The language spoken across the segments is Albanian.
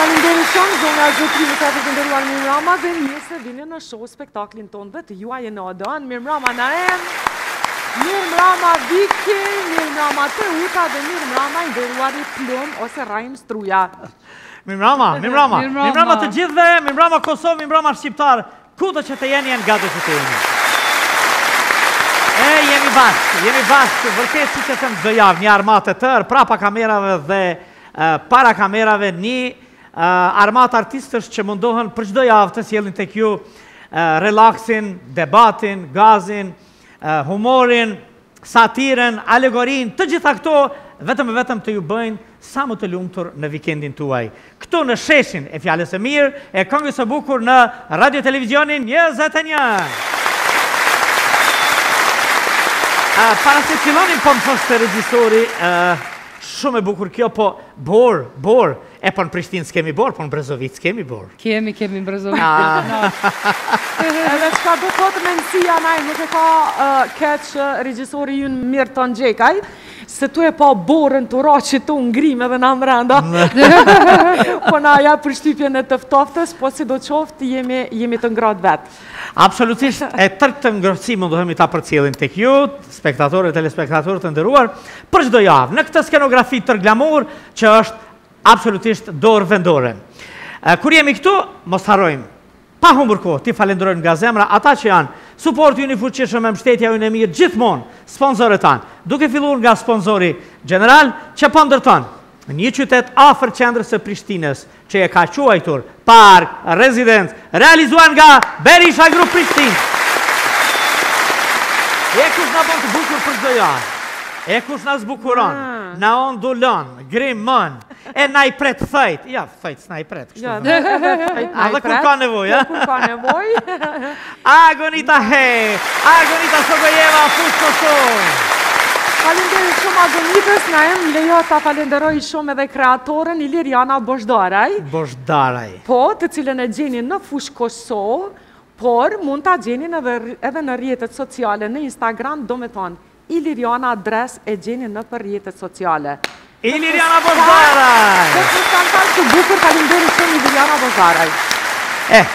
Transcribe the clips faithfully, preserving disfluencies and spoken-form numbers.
Faleminderit shumë, zonja Zotri, sa të nderuar Mirëmbrëma dhe njëse vini në show spektaklin tonë dhe të juaj e në odën, Mirëmbrëma Naem, Mirëmbrëma Viki, Mirëmbrëma Teuta dhe Mirëmbrëma i nderuari Plum ose Rajm Struja. Mirëmbrëma, Mirëmbrëma, Mirëmbrëma të gjithëve, Mirëmbrëma Kosovë, Mirëmbrëma Shqiptar, kudo që të jeni janë gati që të jeni. E, jemi bashkë, jemi bashkë, vërtet që që them çdo javë, një armatë e tërë, prapa kamerave dhe para kamerave, një armat artistësh që mundohen për çdo javë të sjellin tek ju relaksin, debatin, gazin, humorin, satiren, alegorin, të gjitha këto vetëm e vetëm të ju bëjnë sa më të lumtur në vikendin tuaj. Këtu në sheshin e Fjalës së Mirë, e këngës së bukur në radio televizionin njëzet e një. Para se fillonin po më thoshte regjisori, shumë e bukur kjo, po bor, bor, e po në Prishtinë s'kemi bor, po në Brezovic s'kemi bor. Kemi, kemi në Brezovic. Edhe çka do thotë mendësia naj, nuk e ka keq regjisori ynë Mirton Gjekaj, se tu e pa borën të ra që tu ngrim edhe na mrenda. Po na ja për shtypjen e tëftoftës, po si do qoftë jemi, jemi të ngratë vetë. Absolutisht, e tërë të ngrotësi mundohemi ta përcjellin tek ju, spektatorët, telespektatorët të nderuar, për çdo javë, në këtë skenografi tër glamur që është absolutisht dorë vendore. Kur jemi këtu, mos harrojmë, pa humbur kohë, ti falenderojmë nga zemra ata që janë suporti ynë i fuqishëm me mbështetja ynë e mirë gjithmonë, sponsorët tanë, duke filluar nga sponsori general që po ndërton një qytet afër qendrës së Prishtinës, që e ka quajtur Park Residence, realizuar nga Berisha Group Prishtinë. E kush na bën të bukur për çdo javë. E kush na zbukuron, na ondulon, grimon, e na i pret thajt. Ja, thajt s'na i pret. Ja, a dhe kur ka nevojë, kur ka nevojë. Agonita he, Agonita Sogojeva, fush Kosovë. Falenderit shumë Agonitës, na em lejo ta falenderoj shumë edhe kreatoren Iliriana Bozhdaraj. Bozhdaraj. Po, të cilën e gjeni në fush Kosovë, por mund ta gjeni edhe në rrjetet sociale, në Instagram, do me thonë, Iliriana adres e gjeni në për rrjetet sociale. Iliriana Bozhdaraj! Këtë në fantash të bukur, falenderit shumë Iliriana Bozhdaraj. Eh,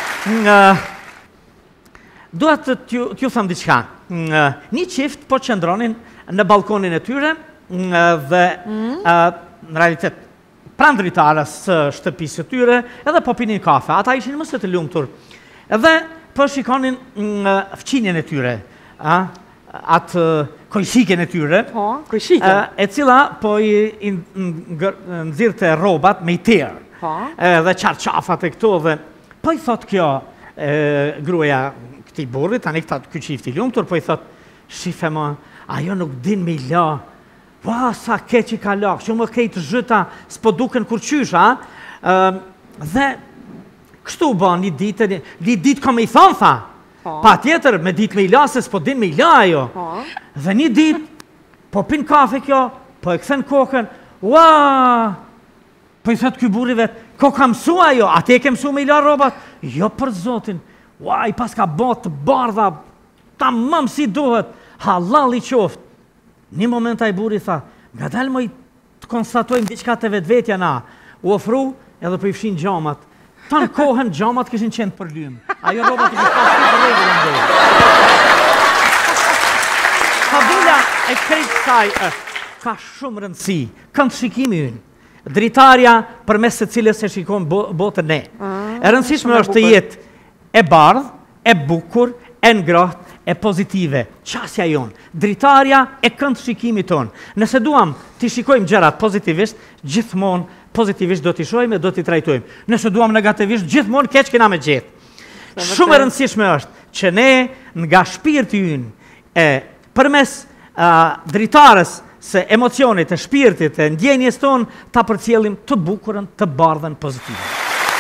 duhet të t'ju thëmë diçka. Një qift po qëndronin në balkonin e tyre dhe në realitet pranë dritarës së shtëpisë të tyre edhe po pinin kafe. Ata ishin mëse të lumtur. Edhe po shikonin fqinjen e tyre, atë kojshikjen e tyre, e cila po i nxirrte rrobat me i terë dhe qarqafat e këto dhe po i thot kjo gruaja këtij burrit, tani këta ky çift i lumtur, po i thot shife më, ajo nuk din me i la, pa sa keq i ka la, që më kejtë zhyta, s'po duken kur qysha, dhe kështu ba një ditë, një ditë ka me i thonë, tha, pa tjetër me ditë me i la, se s'po din me i la ajo, dhe një ditë, po pin kafe kjo, po e këthen kokën, ua, po i thëtë ky burri vetë, ko ka mësu ajo, ati e ke mësu me i la robat, jo për zotin, ua, i pas ka botë bardha, ta mëmë si duhet, halal i qoftë. Një moment a i buri tha, nga dalë më i të konstatojmë diçka të vetvetja na, u ofru edhe për i fshin gjamat. Ta në kohën gjamat këshin qenë për lymë. Ajo robat i kështë pashtu të regullën dhe. Fabula e krejtë saj është, ka shumë rëndësi, këndë shikimi ynë. Dritarja për mes se cilës e shikon botën ne. E rëndësishme është të jetë e bardhë, e bukur, e ngrohtë, e pozitive, qasja jonë, dritarja e këndë shikimi tonë. Nëse duam t'i shikojmë gjërat pozitivisht, gjithmonë pozitivisht do t'i shojmë e do t'i trajtojmë. Nëse duam negativisht, gjithmonë keq kena me gjithë. Shumë e rëndësishme është që ne nga shpirti ynë, e përmes dritarës se emocionit, e shpirtit, e ndjenjes tonë, ta përcjellim të bukurën, të bardhen pozitive.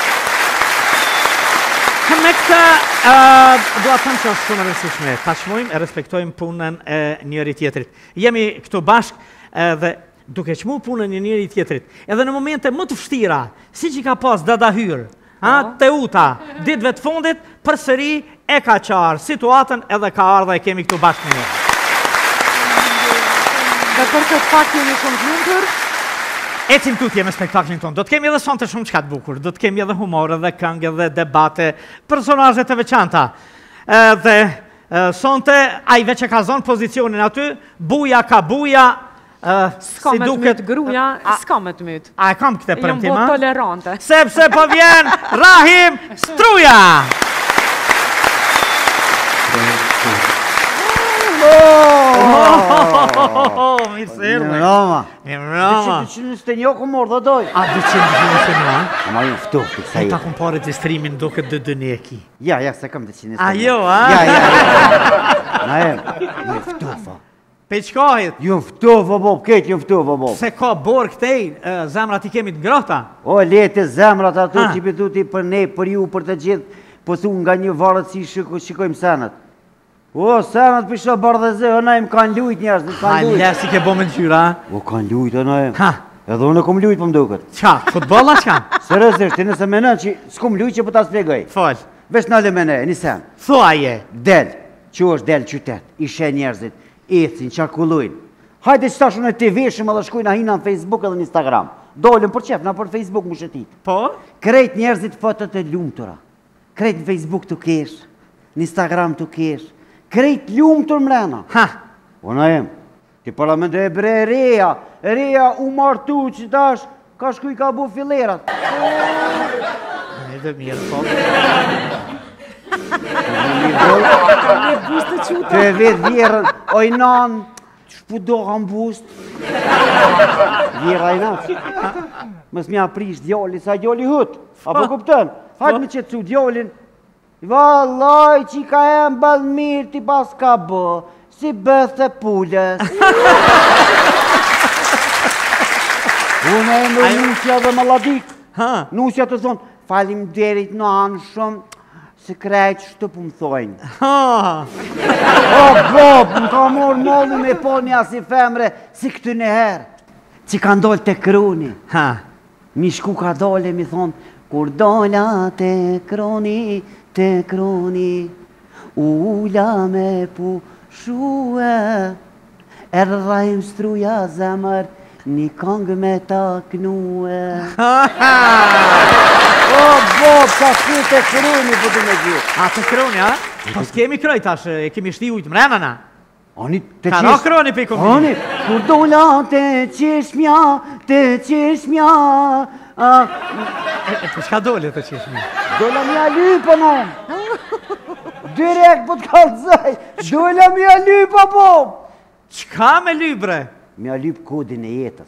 Me këtë, doa thëmë që është shumë rëndësishme, ta qmojmë e respektojmë punën e njëri tjetrit. Jemi këtu bashkë dhe duke qmu punën e njëri tjetrit. Edhe në momente më të fështira, si që ka pas dadahyrë, Teuta, ditëve të fundit, përsëri e ka qarë situatën edhe ka ardha e kemi këtu bashkë në një. Dhe për këtë fakt jemi shumë të lumtur, Ecim tutje me spektaklin tonë. Do të kemi edhe sonte shumë çka të bukur. Do të kemi edhe humor, edhe këngë, edhe debate, personazhe të veçanta. Dhe sonte ai veç e ka zonë pozicionin aty, buja ka buja. S'ka me të mytë gruja, s'ka me të mytë. A e kam këte premtima? Jam bo tolerante. Sepse po vjen Rahim Struja! Mirë se erdhe. Mirë Roma. Mirë Roma. dy qind e njëzet e një ku morë dhe doj. A dy qind e njëzet e një? Ama ju ftuhti, kësa E jetë. ta kom pare të streamin do këtë dë dëneki. Ja, ja, se kam dy qind e njëzet e një. A jo, a? Ja, ja, ja. Na e, ju ftuhfa. Pe qkahit, Ju ftuhfa, bob, ketë ju ftuhfa, bob. se ka borë këtej, zemrat i kemi të ngrota. O, lete zemrat ato Ha. që i pëtuti për ne, për ju, për të gjithë, po thu nga një varët si shiko- shikojmë senat. O, senat për shë bardheze, hëna im kanë lujt njerës, Ha, kanë lujt. le si ke bo me në gjyra. O, kanë lujt, hëna im. Ha, Edhe unë kom lujt për më duket. qa, futbolla qka? Seriozisht, ti nëse menon që s'kom lujt që po ta spjegoj. Fol, Vesh nale me ne, një sen. thua je. Del, që është del qytet, ishe njerëzit, ecin, qarkullujnë. Hajde që tash unë e T V-shëm edhe shkujnë ahina në Facebook edhe në Instagram. Dolem për qef, na për Facebook më shetit. Po? Krejt njerëzit fotot e lumtura. Krejt në Facebook të kesh, në Instagram të kesh. Krejt lumtur mrena. Ha, Ona jem, ti parlament e bre reja, reja u martu që tash, ka shkuj ka bu filerat. e dhe mirë, po. Me bustë quta. Të e vetë vjerën, oj nanë, shpu do kam bust. Vjera i natë. Mës mja prish djoli, sa djoli hut. Apo kuptën? Hajtë me qëtësu djolin. Valaj, që ka e mbëll mirë, ti pas ka bë, si bëth e pulles. Unë e më nusja dhe më ladik. Ha, Nusja të thonë, falim derit në anë shumë, se krejt shtë po më thojnë. ha, O, Bob, më ka morë mollu me po një asi femre, si këtë në herë, që ka ndollë të kroni. ha. Mi shku ka dole, mi thonë, kur dolla të kroni, të kroni, ula me pu shue, erdhajmë struja zemër, një kongë me ta knue. O, Bob, ka shku të kroni, po të me gjithë. A të kroni, a? Pas kemi kroj tash, e kemi shti ujtë mrena na. Oni, të Ka ra kroni pe i komi. Oni, kur dolla të qeshmja, të qeshmja, a, E për shka dole të qeshmi? dolla mja lypa në. Direkt po të kalëzaj, dolla mja lypa, Bob. Qka me lybre? Mja lyp kodin e jetës.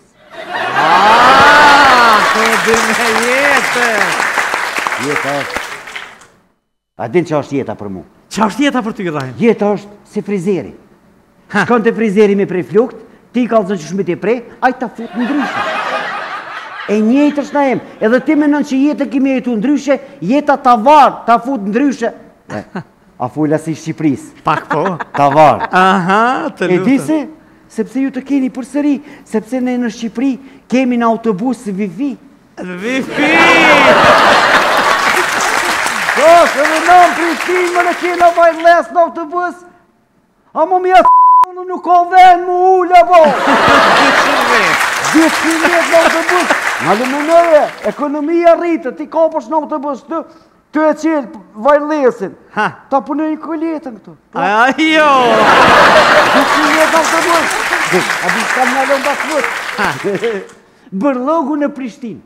Aaaa, kodin e jetës. Jeta është. A din që është jeta për mu? Qa është jeta për ty, Rahim? Jeta është si frizeri. Ha. Shkon të frizeri me prej flukt, ti kalëzën që shmit e prej, a i ta fut në ndryshe. E njëjtë është na em, edhe ti menon që jetë kemi jetu ndryshe, jeta ta varë, ta fut ndryshe. E, a fulla si Shqipëris, Pak po. ta varë. Aha, të E di lutëm. se, sepse ju të keni përsëri, sepse ne në Shqipëri kemi në autobus së vivi. Vifi! Po, se dhe në në Prishtinë më në kena vajles në autobus, a më mja s***në nuk ka ven më ulla, po. Dhjetë qind jetë në autobus. Në luminore, ekonomia rritë, ti ka përsh në autobus, të, të e qelë vajlesin. Ha. Ta punoj koletën këtu. Ajo! Dhjetë qind jetë në autobus. A di s'kam një alon bas vët. Bërlogu në Prishtinë.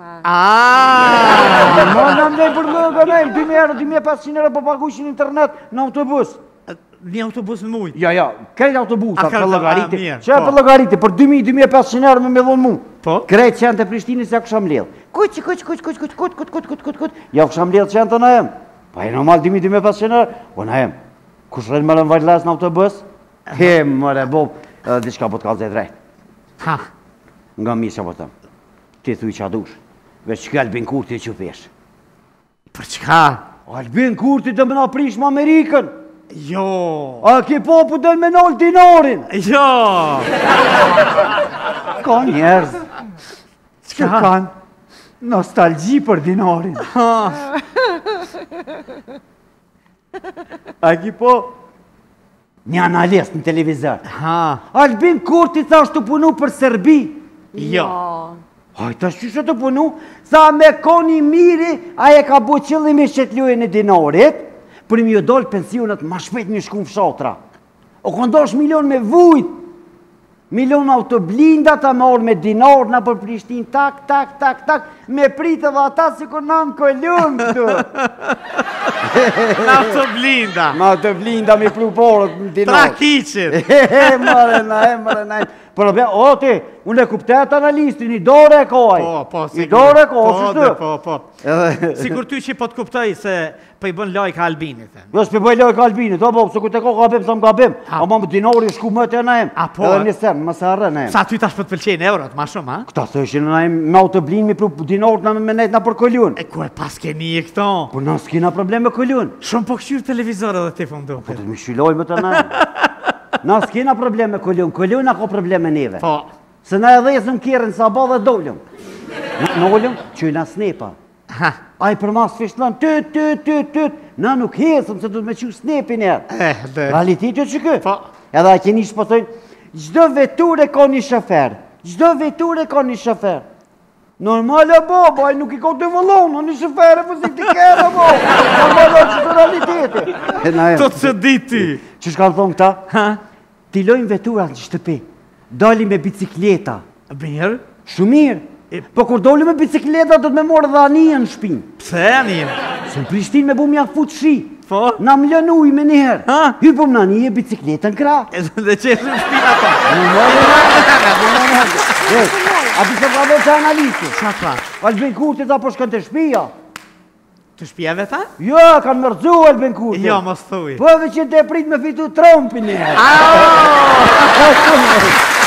Aaaa! Ma në ndaj bërlogu në dy mijë euro, dy mijë e pesëqind euro po pagushin internet në autobus. Një autobus në mujtë. Ja, ja, krejt autobusa A, ka- për logariti. a, mirë, Që e po. për logariti, për dy mijë, dy mijë e pesëqind euro me me dhonë mu. Po? Krejt qenë të Prishtinës ja kësha mledh. Kuq, kuq, kuq, kuq, kuq, kuq, kuq, kuq, kuq, kuq, kuq. Ja kësha mledh qenë të në em. Pa e normal dy mijë, dy mijë e pesëqind euro. Po në em, kush rrën më lën vajtles në autobus? He, mëre, bob, edhe diçka po të kalë drejt. Ha. Nga mirë që po të. Ti thuj që adush. Veç që Albin Kurti e që pesh. Për çka? Albin Kurti të më na prish më Amerikën. Jo! A ki popu dhe me nol dinarin. Jo! Ka njerëz që kanë nostalgji për dinarin. A ki po një analist në televizor. Ha. Albin Kurti thash të punu për Serbi. Jo. Haj, ta shqyshe të punu, sa me koni miri, aje ka bu qëllimi që të lujën e dinarit, për mi ju dollë pensionet ma shpet një shku në fshatra. O këndosh milion me vujt, milion autoblinda ta me orë me dinar në për Prishtin, tak, tak, tak, tak, me pritë dhe ata si kur në në kolum këtu. Në autoblinda. Në autoblinda me pru porët në dinar. Tra kiqit. E, mëre na, e, mëre na. Për obja, o ti, unë e kuptet analistin, i dore e kohaj. Po, po, I dore e kohaj, po, shështu. po, po. Sigur ty që po të kuptoj se po i bën lojka Albinit. Jo, s'pe bëj lojka Albinit, o, po, se ku te ko gabim, sa më gabim. A ma më dinori shku më të na em. A, po. Edhe një sen, më se arre na em. Sa ty tash po të pëlqejnë eurot, ma shumë, ha? Këta thëshin na em, me autoblin, mi pru dinorët na me nejt na për koljun. E ku e pas keni e këto? Po na s'kina problem me koljun. Shumë po këshyrë televizor edhe ti po më Po duket. të më shyloj më të na em. Na s'kina problem me koljun, koljun na ka problem me neve. Po. Se na edhe jesëm kjerën sa ba dhe dollëm. Në ollëm, qyna snepa. Ha. A i për mas fishlan, tët, tët, tët, tët. Na nuk hesëm se du të me qu snepin e. Eh, dhe. Realiteti që kë? Po. Edhe a keni shpëtojnë, gjdo veture ka një shofer. Gjdo veture ka një shofer. Normale bo, baj nuk i ka të vëllonë, një shofer e pëzik të kere bo. Normale që të realiteti. To të diti. Që shka më thonë këta? Ha? Ti lojnë veturat në shtëpi. Dali me bicikleta. Mirë. Shumë mirë. Po kur doli me bicikleta do të me morë dhe anijën në shpinë. Pse anijën? Se në Prishtinë me bu mja fut shi. Po? Na më lënë ujë me njëherë. Ha? Hypëm në anijë bicikletën kra. Dhe që e shumë shpinë ato. A ti se ka dhe që analisti. Qa pra? Albin Kurti ta po shkën të shpia. Të shpjeve ta? Jo, kanë mërzu Albin Kurti. Jo, mos thuj. Po edhe që të e prit me fitu Trumpin njëherë. Aaaa!